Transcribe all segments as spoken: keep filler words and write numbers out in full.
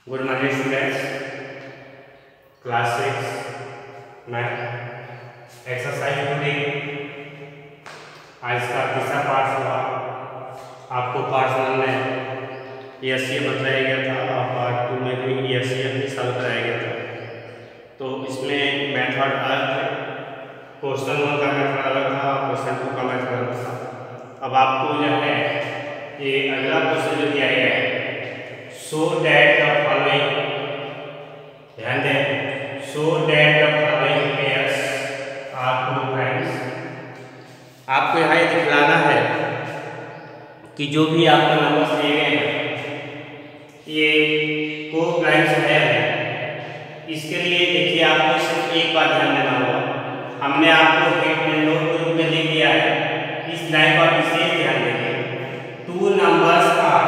Good morning students, class six math exercise today. आज का तीसरा पार्ट हुआ। आपको पार्ट वन में ई एस सी एफ बताया गया था और पार्ट टू में भी ई एस सी एफ ही सॉल्व कराया गया था। तो इसमें मेथड अलग थे, क्वेश्चन वन का मेथड अलग था और क्वेश्चन टू का मेथड अलग था। अब आपको जो है ये अगला क्वेश्चन जो दिया गया है, सो दैट द फॉलोइंग, ध्यान दें, so that the following pairs are two primes. आपको यहाँ ये दिखलाना है कि जो भी आपको नंबर्स दिए गए हैं ये को प्राइम्स है। इसके लिए देखिए आपको सिर्फ एक बात ध्यान देना होगा। हमने आपको हेड में नोट के रूप में लिख दिया है, इस लाइन पर विशेष ध्यान देंगे। Two numbers are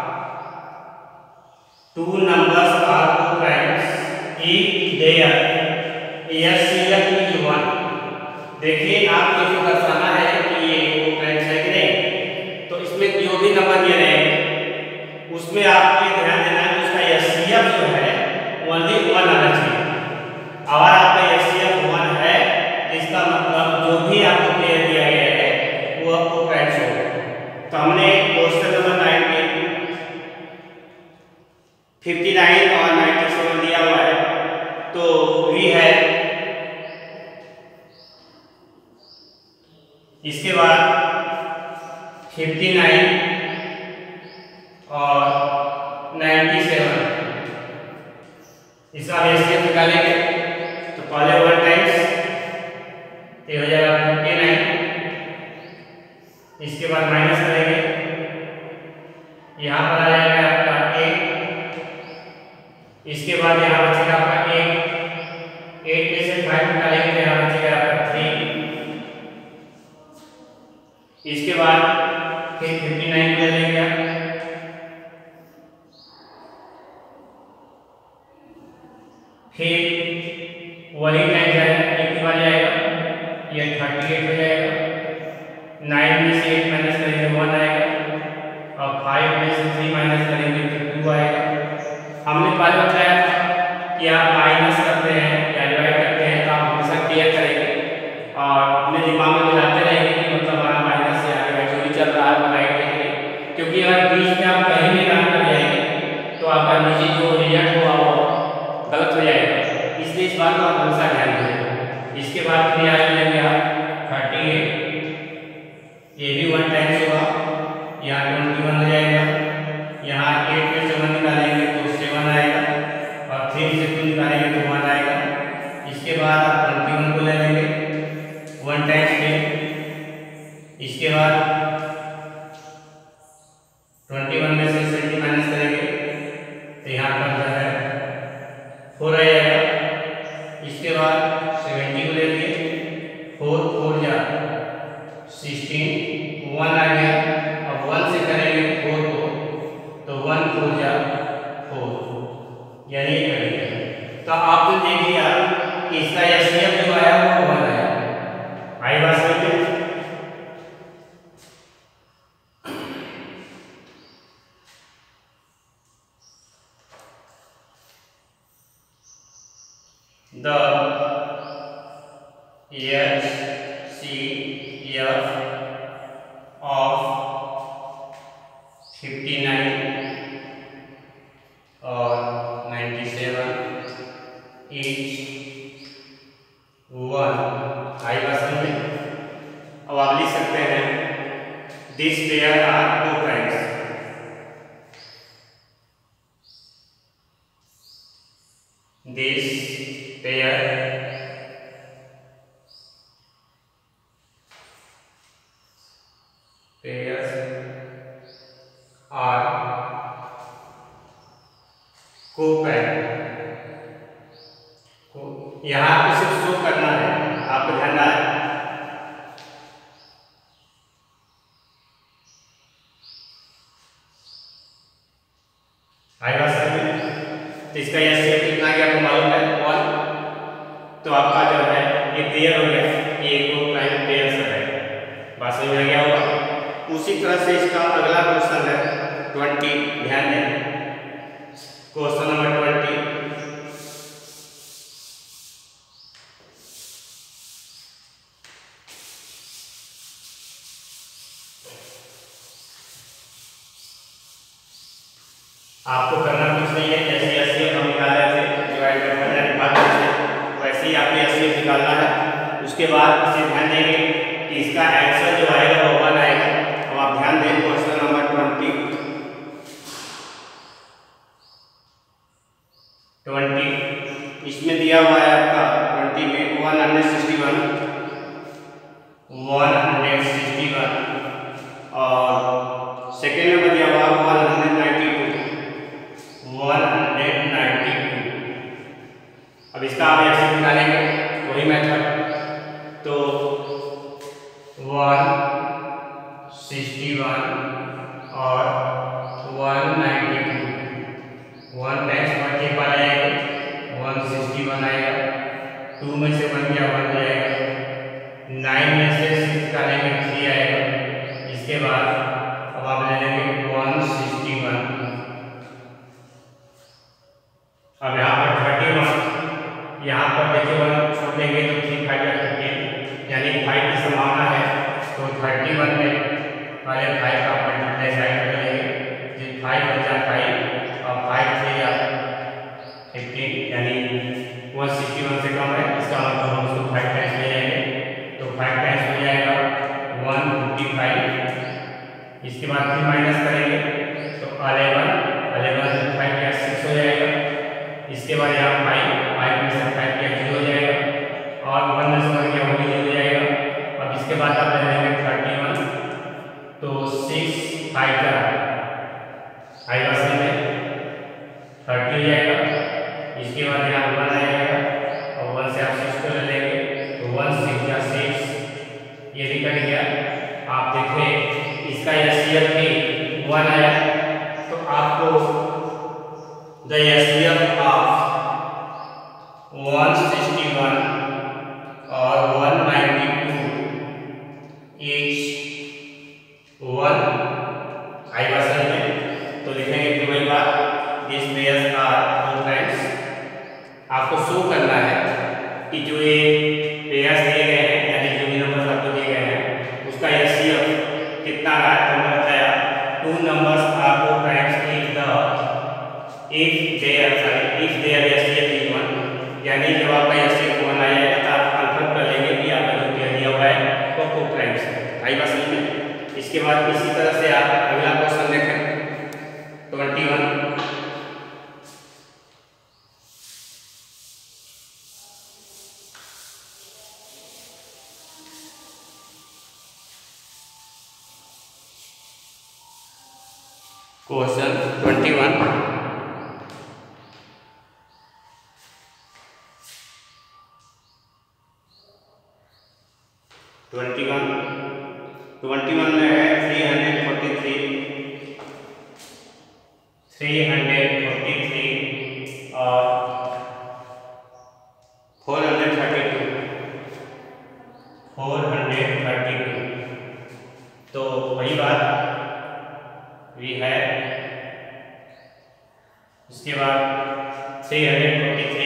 two numbers are two primes if their S C F is is. देखिए आपको जो दर्शाना है कि ये को प्राइम्स है कि नहीं, तो इसमें जो भी नंबर दिए रहे उसमें आपको ध्यान देना है कि उसका एस सी एफ जो है ओनली वन आना चाहिए। अगर आपका एस सी एफ वन है तो इसका मतलब जो भी आपको पेयर दिया गया है वो आपको प्राइम्स होगा। तो हमने question number nineteen fifty nine और नाइन्टी सेवन दिया हुआ है, तो वी है, इसके बाद फिफ्टी नाइन और नाइन्टी सेवन, इसका एस सी एफ निकालेंगे तो पहले वन टाइम्स ये हो जाएगा फिफ्टी नाइन, इसके बाद माइनस करेंगे, यहाँ पर आ जाएगा आपका एट, इसके बाद यहाँ बचेगा आपका एट, एट में से फाइव निकालेंगे तो यहाँ बचेगा आपका थ्री, इसके बाद फिर फिफ्टी नाइन ले लेंगे, फिर वही टाइम जाएगा एक बार जाएगा, ये थर्टी एट हो जाएगा, नाइन में से एट माइनस करेंगे वन आएगा, और फाइव में से थ्री माइनस करेंगे तो टू आएगा। हमने पहले बताया था कि आप माइनस करते हैं या डिवाइड करते हैं तो आप हमेशा क्लियर करेंगे और अपने दिमाग में मिलाते रहेंगे कि मतलब हमारा माइनस या डिवाइड जो भी चल रहा है वो राइट है कि नहीं, क्योंकि अगर बीच में आप कहीं भी काम कर जाएंगे तो आपका नीचे जो रिजल्ट हुआ वो गलत हो जाएगा। इसलिए इस बात को आप हमेशा ध्यान दें। इसके बाद फिर यहाँ लेंगे आप थर्टी एट, ये भी वन टाइम्स होगा, यहाँ ट्वेंटी वन हो जाएगा, यहाँ एट में से वन निकालेंगे तो सेवन आएगा, और थ्री से टू निकालेंगे तो वन आएगा। इसके बाद आप ट्वेंटी वन को ले लेंगे वन टाइम्स में, इसके बाद ट्वेंटी वन में से सेवेंटी माइनस करेंगे तो यहाँ पर जो है फोर आ जाएगा। इसके बाद सेवेंटी को ले लेंगे, फोर फोर जा सिक्सटीन, वन आ गया, अब वन से करेंगे फोर को तो वन फोर जा फोर, यानी करेंगे तो आपने देख लिया कि इसका एस सी एफ जो आया वो वन आया। आई बात समझ में? The H C F of fifty nine और नाइन्टी सेवन is वन। आई बात समझ में? अब आप लिख सकते हैं this pair are two primes. This pair pairs are co-prime। यहाँ आपको सिर्फ शो करना है, आपको ध्यान रहा है। आएगा सर में तो इसका यह शेप कितना गया आपको मालूम है वन, तो आपका जो है ये पेयर हो गया, ये को-प्राइम पेयर है। बात समझ में आ गया होगा। उसी तरह से इसका अगला क्वेश्चन है ट्वेंटी, ध्यान दें। क्वेश्चन नंबर ट्वेंटी, आपको करना कुछ नहीं है, जैसे एस सी एफ हम निकाल रहे थे डिवाइड बाय हंड्रेड निकाल रहे थे वैसे ही आपको एस सी एफ निकालना है। उसके बाद इसे ध्यान देंगे कि इसका आंसर जो आएगा वो वन आएगा। अब आप ध्यान दें क्वेश्चन नंबर ट्वेंटी ट्वेंटी इसमें दिया हुआ है आपका ट्वेंटी में one hundred sixty one one hundred sixty one और सेकेंड में दिया हुआ one hundred ninety two one hundred ninety two. अब इसका आप ऐसे निकालेंगे वही मेथड, तो वन सिक्सटी वन और one ninety two, one times multiply आएगा वन सिक्सटी वन आएगा, टू में से वन गया वन जाएगा, नाइन में से सिक्स निकालेंगे थ्री आएगा। इसके बाद अब आप ले लेंगे वन सिक्सटी वन। अब यहाँ पर थर्टी वन, यहाँ पर देखिए वन छोड़ देंगे तो थ्री फाइव या थर्टी यानी फाइव की संभावना है, तो थर्टी वन में पहले फाइव का मल्टीप्लाई साइड कर लेंगे, जो फाइव बचा फाइव और फाइव थ्री या फिफ्टीन यानी वन सिक्सटी वन से कम है, इसका मतलब हम उसको फाइव टाइम्स ले जाएंगे तो फाइव टाइम्स हो जाएगा वन फिफ्टी फाइव। इसके बाद फिर माइनस करेंगे तो अलेवन, अलेवन से फाइव क्या सिक्स हो जाएगा। इसके बाद यहाँ फाइव, फाइव में से फाइव क्या जीरो हो जाएगा और वन में से वन क्या वो जीरो हो जाएगा। अब इसके बाद आप ले लेंगे थर्टी वन, तो सिक्स फाइव का फाइव अस्सी में थर्टी हो जाएगा। इसके बाद यहाँ वन आ जाएगा और वन से आप सिक्स को ले लेंगे तो वन सिक्स या सिक्स ये भी कट गया। आप देखें इसका एस सी एफ भी वन आया, तो आपको the S C F of one sixty one और one ninety two is one आएगा सर में, तो लिखेंगे कि वही बात this pairs are two times. आपको शो करना है कि जो ये पेयर्स दिए गए हैं यानी जो भी नंबर्स आपको दिए गए हैं उसका एस सी एफ कितना रहा है, तो हमने बताया two numbers are two times if the if their sorry if their S C F is one, यानी जब आपका एस सी एफ वन आ जाएगा तो आप कन्फर्म कर लेंगे कि आपका जो पेयर दिया हुआ है वो टू टाइम्स है। आई बात समझ में? इसके बाद इसी तरह से आप अगला क्वेश्चन देखें twenty one, question twenty one twenty one twenty one में है three hundred forty three three hundred forty three और four hundred thirty two four hundred thirty two. तो वही बात भी है। इसके बाद three hundred forty three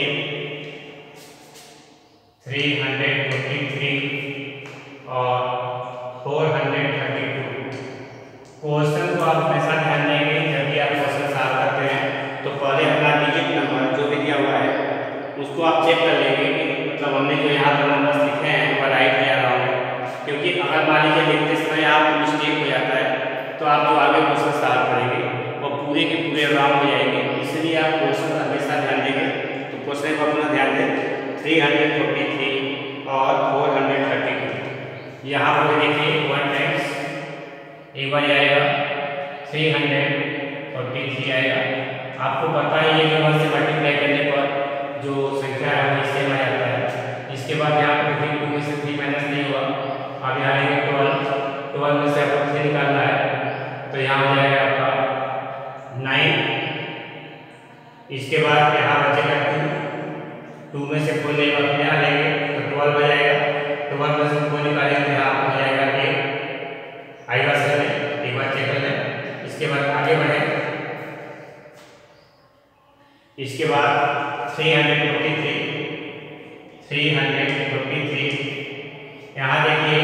three hundred forty three और four hundred thirty two. Question को आप हमेशा ध्यान देंगे जब भी आप क्वेश्चन सॉल्व करते हैं तो पहले अपना डिजिट नंबर जो भी दिया हुआ है उसको आप चेक कर लेंगे कि मतलब हमने जो यहाँ पर नंबर्स लिखे हैं वो राइट है या रॉन्ग है, क्योंकि अगर मान लीजिए लिखते समय आप मिस्टेक हो जाता है तो आप जो आगे क्वेश्चन सॉल्व करेंगे वो पूरे के पूरे रॉन्ग हो जाएंगे। इसलिए आप क्वेश्चन हमेशा ध्यान देंगे। तो क्वेश्चन को अपना ध्यान दें थ्री हंड्रेड फोर्टी थ्री और फोर हंड्रेड थर्टी टू। यहाँ पर देखिए वन टाइम्स एक बार आएगा थ्री हंड्रेड फोर्टी थ्री आएगा। आपको पता है ये नंबर से मल्टीप्लाई करने पर जो संख्या है वो इससे आ जाता है। इसके बाद यहाँ पर देखिए टू में से थ्री माइनस नहीं हुआ, अब यहाँ आएंगे ट्वेल्व, ट्वेल्व में से आपको थ्री निकालना है तो यहाँ हो जाएगा आपका नाइन। इसके बाद यहाँ बचेगा टू, टू में से फोर नहीं बात यहाँ लेंगे तो ट्वेल्व हो जाएगा, ट्वेल्व में से फोर निकालेंगे तो यहाँ हो जाएगा एट। आएगा सर एक बार चेक कर लें। इसके बाद आगे बढ़े इसके बाद three hundred forty three three hundred forty three यहाँ देखिए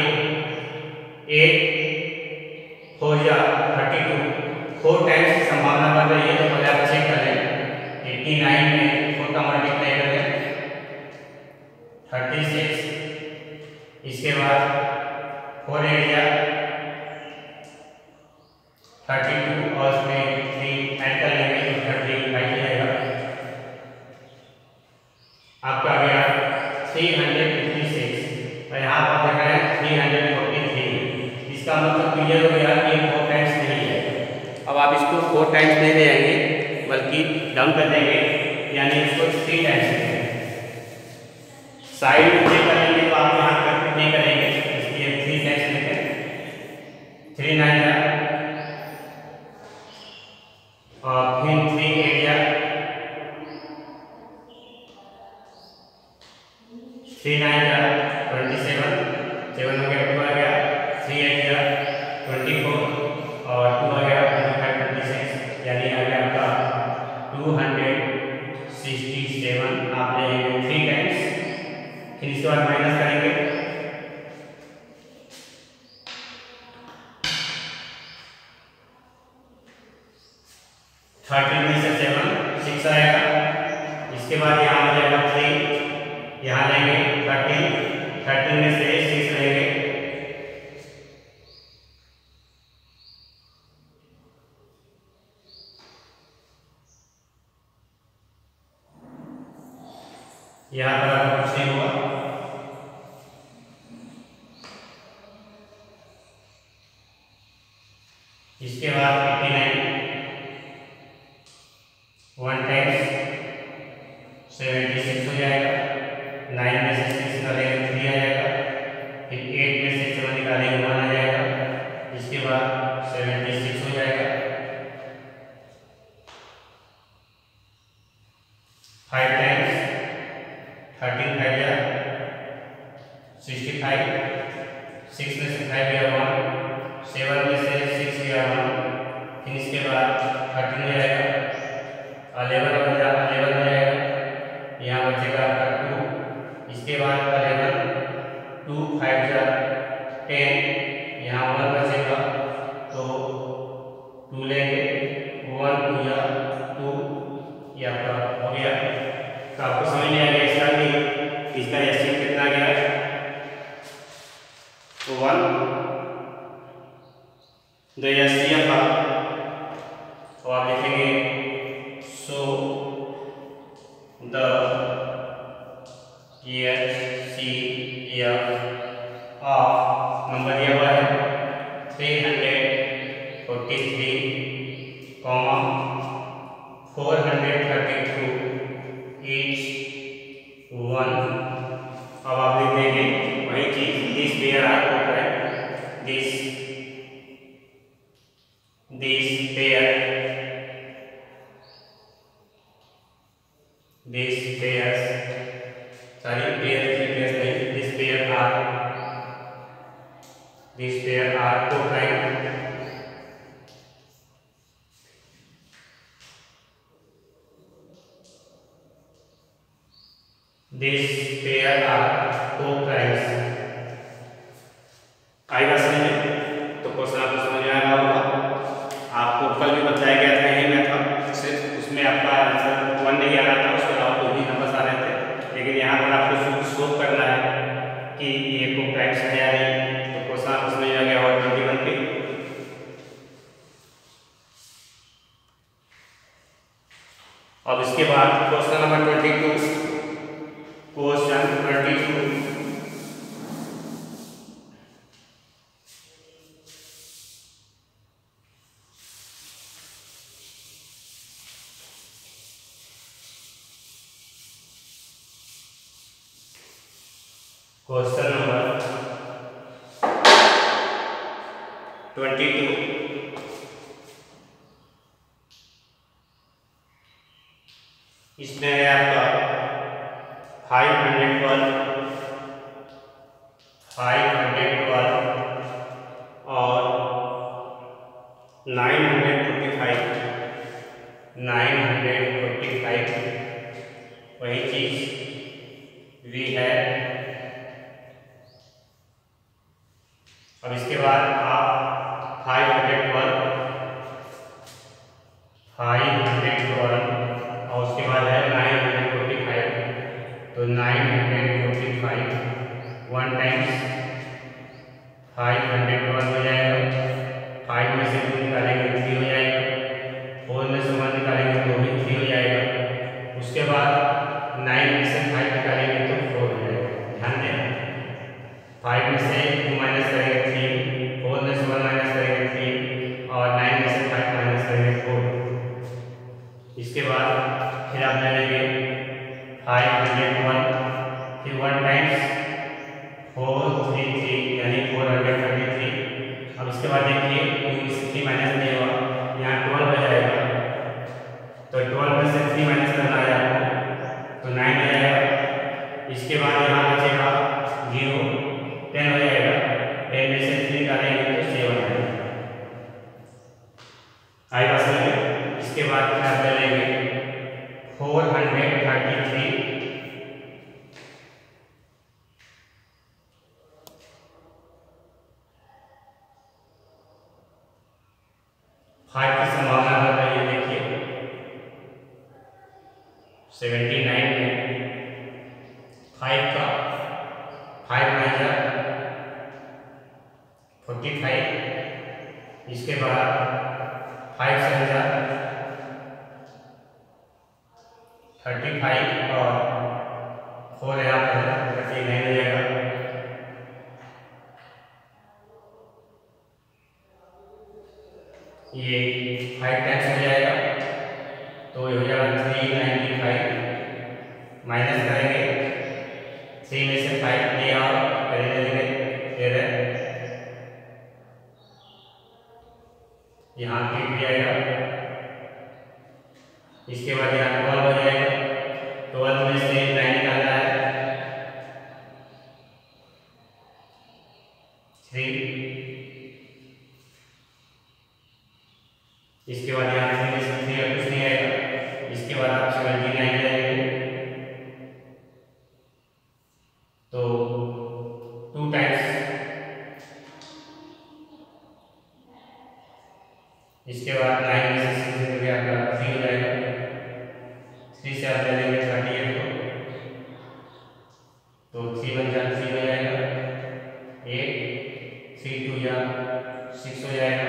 एट फोर या थर्टी टू फोर टाइम्स की संभावना बन रही है, तो पहले आप चेक कर लें। एट्टी नाइन में फोर का मल्टीप्लाई करें थर्टी सिक्स, इसके बाद फोर एट या थर्टी टू और उसमें थ्री ऐड कर लेंगे तो थर्टी फाइव जाएगा। आपका आ गया थ्री हंड्रेड फिफ्टी सिक्स और यहाँ पर देख रहे हैं थ्री हंड्रेड फोर्टी थ्री। इसका मतलब क्लियर हो गया कि फोर टाइम्स नहीं है। अब आप इसको फोर टाइम्स नहीं ले जाएंगे बल्कि डाउन कर देंगे, यानी इसको थ्री टाइम्स लेंगे। साइड में चेक करेंगे तो आप यहाँ कर नहीं करेंगे, इसलिए थ्री टाइम्स लेंगे। थ्री नाइन जा और फिर थ्री एट जा थ्री नाइन जा ट्वेंटी सेवन, सेवन हो गया, टू आ गया, थ्री एट जा ट्वेंटी फोर और टू आ गया ट्वेंटी फाइव, ट्वेंटी सिक्स, यानी आ गया आपका टू हंड्रेड सिक्सटी सेवन। आप लेंगे थ्री टाइम्स, फिर इसके बाद माइनस करेंगे थर्टी में से सेवन सिक्स आएगा। इसके बाद यहाँ आ जाएगा थ्री, यहाँ लेंगे थर्टीन, थर्टीन में से सिक्स लेंगे यहाँ पर आपको कुछ नहीं हुआ। इसके बाद eighty nine one times seventy six हो जाएगा। नाइन में से सिक्स निकालेंगे थ्री आ जाएगा, फिर एट में से सेवन निकालेंगे वन आ जाएगा। इसके बाद सेवेंटी सिक्स हो जाएगा। फाइव टाइम्स थर्टीन फाइव या सिक्सटी फाइव, सिक्स में से फाइव गया वन, सेवन में से सिक्स गया वन, फिर इसके बाद थर्टीन हो जाएगा, अलेवन बन जा अलेवन हो जाएगा, यहाँ बचेगा आपका टू। इसके बाद अलेवन टू फाइव जा टेन, यहाँ वन बचेगा तो टू लेंगे, वन टू या टू, ये आपका हो गया। तो आपको समझ में आ गया इसका कि इसका एस्टिमेट कितना गया, तो वन दो या सी एफ तो आप लिखेंगे so the H C F of number दिया हुआ है three hundred forty three comma four hundred thirty two each one. अब आप लिख देंगे वही चीज, दिस पेयर आर होता है, this this pair this pairs सारी पेयर की पेयर्स नहीं, this pair are this pair are co-prime this pair are co-primes. आएगा समझ में? तो क्वेश्चन आपको समझ में आया होगा। आपको कल भी बताया गया था यही मेथड, सिर्फ उसमें आपका आंसर वन नहीं आ रहा था, उसके अलावा कोई भी नंबर आ रहे थे, लेकिन यहाँ पर आपको शो करना है कि ये को प्राइम्स नहीं आ रही, तो क्वेश्चन आपको समझ में आ गया होगा ट्वेंटी वन की। अब इसके बाद question number twenty two question twenty two question number twenty two इसमें है आपका five hundred twelve five hundred twelve और nine hundred twenty five nine hundred forty five वही चीज वी है। अब इसके बाद आप five hundred twelve five hundred twelve और उसके बाद है नाइन हंड्रेड फोर्टी फाइव, तो nine hundred forty five one times five hundred twelve हो जाएगा। फाइव में से टू निकालेंगे थ्री हो जाएगा, फोर में से वन निकालेंगे तो भी थ्री हो जाएगा। उसके बाद नाइन में से फाइव निकालेंगे तो फोर हो जाएगा। ध्यान दें, फाइव में से टू माइनस करेंगे थ्री, फोर में से वन माइनस करेंगे थ्री और नाइन में से फाइव माइनस करेंगे फोर। इसके बाद फिर आप ले लेंगे फाइव हंड्रेड वन, फिर one times four three three यानी फोर हंड्रेड थर्टी थ्री। अब इसके बाद देखिए टू से थ्री माइनस नहीं हुआ, यहाँ ट्वेल्व हो जाएगा, तो ट्वेल्व में से थ्री माइनस करना है आपको, तो नाइन हो जाएगा। इसके बाद यहाँ बचेगा जीरो, टेन हो जाएगा, टेन में से थ्री निकालेंगे तो सेवन हो जाएगा। आई बात समझ में। इसके बाद फिर आप ले लेंगे four hundred thirty three, five की संभावना बढ़ रही है, देखिए सेवेंटी नाइन में फाइव का फाइव माइनस फोर्टी फाइव, इसके बाद फाइव से हजार थर्टी फाइव और फोर यहाँ पर थर्टी नाइन हो जाएगा। ये फाइव टाइम्स हो जाएगा तो ये हो जाएगा थ्री नाइन्टी फाइव, माइनस करेंगे थ्री में से फाइव ले आओ करेंगे तेरह, यहाँ फिट जाएगा। इसके बाद यहाँ ट्वेल्व हो जाएगा, ट्वेल्व में से नाइन निकालना है थ्री, इसके बाद यहाँ थ्री में से थ्री और कुछ नहीं आएगा। इसके बाद आप सेवेंटी नाइन जाएंगे तो टू टाइम्स, इसके बाद नाइन में से सिक्स निकल गया आपका थ्री हो जाएगा। थ्री से आप ले लेंगे थर्टी एट को, तो थ्री वन जा थ्री हो जाएगा, एट थ्री टू जा सिक्स हो जाएगा,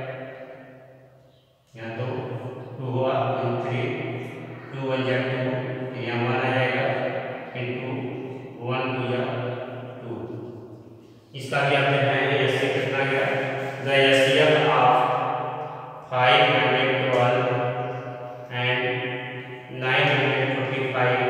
यहाँ तो टू हुआ थ्री, टू वन जा टू, यहाँ वन आ जाएगा इंटू वन टू जा टू। इसका भी आप देखना है एस सी कितना गया, the S C F of five hundred twelve and nine hundred forty five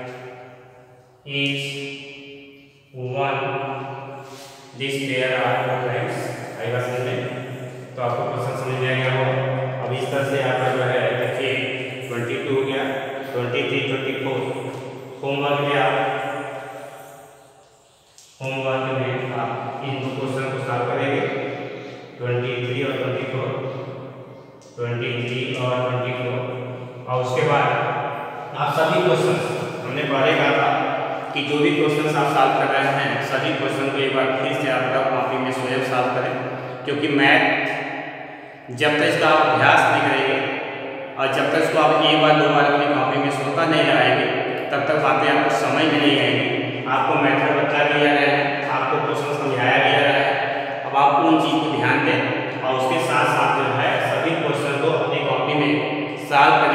is one, this pair are two times. आई बात समझ में, तो आपको क्वेश्चन समझ में आ गया हो। अब इस तरह से आपका जो है देखिए ट्वेंटी टू हो गया, twenty three twenty four homework में आप होमवर्क में आप इन दो क्वेश्चन को सॉल्व करेंगे, ट्वेंटी थ्री और ट्वेंटी फोर, ट्वेंटी थ्री और ट्वेंटी फोर। और उसके बाद आप सभी क्वेश्चन, हमने पहले कहा था कि जो भी क्वेश्चन आप सॉल्व कर रहे हैं सभी क्वेश्चन को एक बार फिर से आप लोग कॉपी में स्वयं सॉल्व करें, क्योंकि मैथ जब तक इसका आप अभ्यास नहीं करेंगे और जब तक इसको आप एक बार दो बार अपनी कॉपी में सोता नहीं लगाएंगे तब तक बातें आपको समझ में नहीं आएंगी। आपको मेथड बता दिया गया है, आपको क्वेश्चन समझाया गया है, अब आप उन चीज़ को ध्यान दें और उसके साथ साथ जो है सभी क्वेश्चन को अपनी कॉपी में सॉल्व करें।